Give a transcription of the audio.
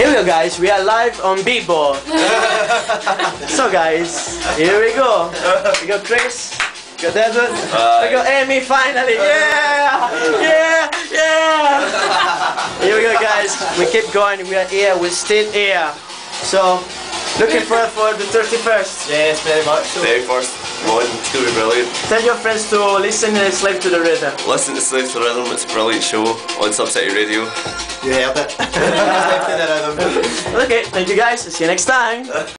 Here we go, guys, we are live on B-Ball. So guys, here we go. We got Chris, we got Edward, we got Amy finally. Yeah! Yeah! Yeah! Here we go, guys. We keep going, we are here, we're still here. So, looking forward for the 31st. Yes, very much so. 31st one, it's going to be brilliant. Tell your friends to listen and Slave to the Rhythm. Listen to Slave to the Rhythm, it's a brilliant show on Subcity Radio. You heard it. Okay, thank you guys, see you next time.